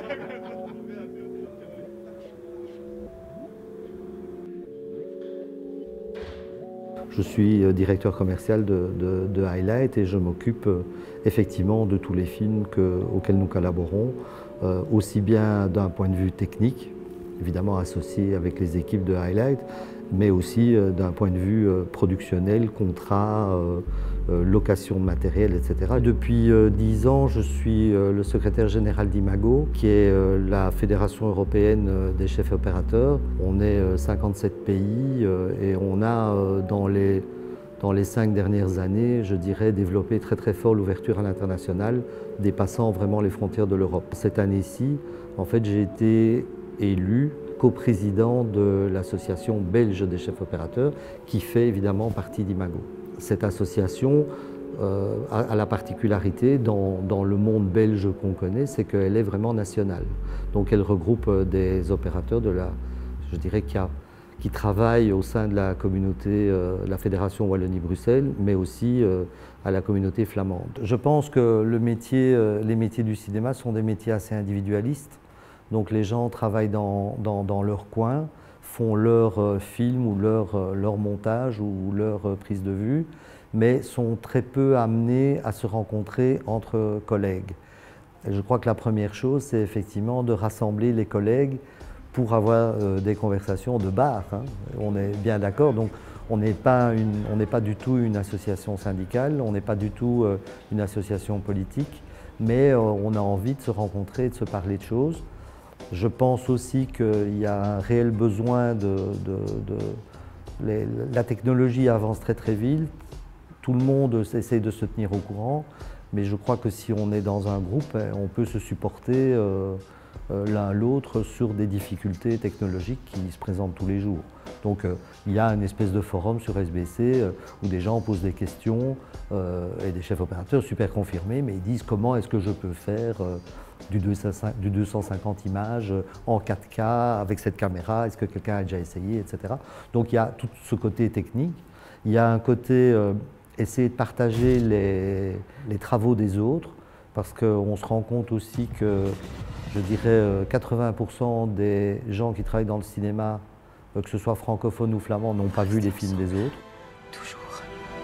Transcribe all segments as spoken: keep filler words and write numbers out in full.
Je suis directeur commercial de, de, de Highlight et je m'occupe effectivement de tous les films que, auxquels nous collaborons, euh, aussi bien d'un point de vue technique, évidemment associé avec les équipes de Highlight, mais aussi euh, d'un point de vue euh, productionnel, contrat, euh, euh, location de matériel, et cetera. Depuis euh, dix ans, je suis euh, le secrétaire général d'Imago, qui est euh, la Fédération européenne des chefs opérateurs. On est euh, cinquante-sept pays euh, et on a euh, dans les Dans les cinq dernières années, je dirais, développé très très fort l'ouverture à l'international, dépassant vraiment les frontières de l'Europe. Cette année-ci, en fait, j'ai été élu coprésident de l'association belge des chefs opérateurs, qui fait évidemment partie d'Imago. Cette association euh, a, a la particularité dans, dans le monde belge qu'on connaît, c'est qu'elle est vraiment nationale. Donc elle regroupe des opérateurs de la, je dirais, qu'il y a qui travaillent au sein de la communauté, euh, la Fédération Wallonie-Bruxelles, mais aussi euh, à la communauté flamande. Je pense que le métier, euh, les métiers du cinéma sont des métiers assez individualistes. Donc les gens travaillent dans, dans, dans leur coin, font leur euh, film ou leur, euh, leur montage ou leur euh, prise de vue, mais sont très peu amenés à se rencontrer entre collègues. Et je crois que la première chose, c'est effectivement de rassembler les collègues pour avoir euh, des conversations de bar, hein. On est bien d'accord. Donc on n'est pas, une, on n'est pas du tout une association syndicale, on n'est pas du tout euh, une association politique, mais euh, on a envie de se rencontrer, de se parler de choses. Je pense aussi qu'il y a un réel besoin de... de, de les, la technologie avance très très vite, tout le monde essaie de se tenir au courant, mais je crois que si on est dans un groupe, on peut se supporter euh, l'un l'autre sur des difficultés technologiques qui se présentent tous les jours. Donc euh, il y a une espèce de forum sur S B C euh, où des gens posent des questions euh, et des chefs opérateurs super confirmés, mais ils disent comment est-ce que je peux faire euh, du, deux cent cinquante images en quatre K avec cette caméra, est-ce que quelqu'un a déjà essayé, et cetera. Donc il y a tout ce côté technique, il y a un côté euh, essayer de partager les, les travaux des autres, parce qu'on se rend compte aussi que je dirais quatre-vingts pour cent des gens qui travaillent dans le cinéma, que ce soit francophone ou flamand, n'ont pas vu les films des autres. Toujours.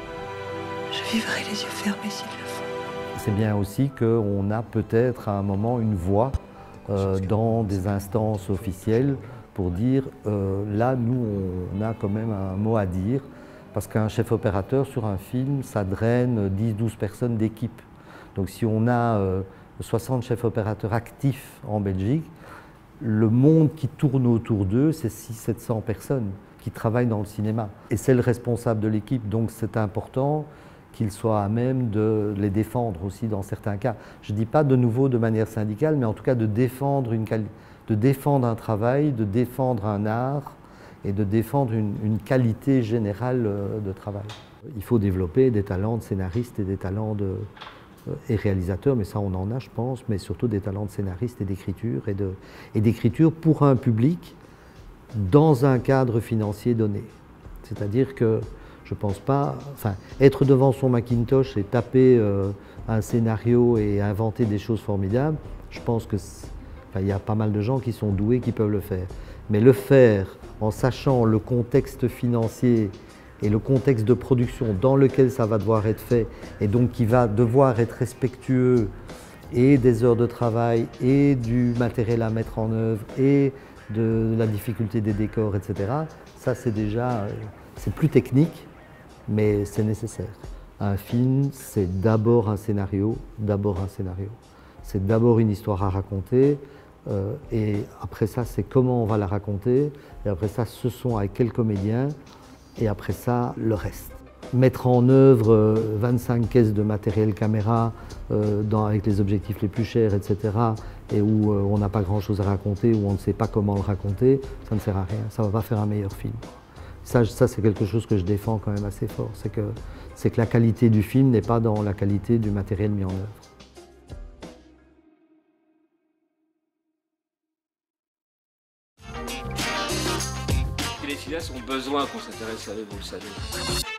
Je vivrai les yeux fermés s'il le faut. C'est bien aussi qu'on a peut-être à un moment une voix euh, dans des instances officielles pour dire euh, là, nous, on a quand même un mot à dire, parce qu'un chef opérateur sur un film, ça draine dix douze personnes d'équipe. Donc si on a euh, soixante chefs opérateurs actifs en Belgique, le monde qui tourne autour d'eux, c'est six cents à sept cents personnes qui travaillent dans le cinéma. Et c'est le responsable de l'équipe, donc c'est important qu'il soit à même de les défendre aussi dans certains cas. Je ne dis pas de nouveau de manière syndicale, mais en tout cas de défendre, une de défendre un travail, de défendre un art et de défendre une, une qualité générale de travail. Il faut développer des talents de scénaristes et des talents de... et réalisateurs, mais ça on en a je pense, mais surtout des talents de scénaristes et d'écriture, et de, et d'écriture pour un public dans un cadre financier donné. C'est-à-dire que je pense pas, enfin, être devant son Macintosh et taper euh, un scénario et inventer des choses formidables, je pense que, enfin, il y a pas mal de gens qui sont doués qui peuvent le faire. Mais le faire en sachant le contexte financier et le contexte de production dans lequel ça va devoir être fait, et donc qui va devoir être respectueux et des heures de travail, et du matériel à mettre en œuvre, et de la difficulté des décors, et cetera. Ça c'est déjà, c'est plus technique, mais c'est nécessaire. Un film, c'est d'abord un scénario, d'abord un scénario. C'est d'abord une histoire à raconter, euh, et après ça, c'est comment on va la raconter, et après ça, ce sont avec quel comédien, et après ça, le reste. Mettre en œuvre euh, vingt-cinq caisses de matériel caméra euh, dans, avec les objectifs les plus chers, et cetera, et où euh, on n'a pas grand-chose à raconter, où on ne sait pas comment le raconter, ça ne sert à rien, ça ne va pas faire un meilleur film. Ça, ça c'est quelque chose que je défends quand même assez fort, c'est que, c'est que la qualité du film n'est pas dans la qualité du matériel mis en œuvre. Les cinéastes ont besoin qu'on s'intéresse à eux, vous le savez.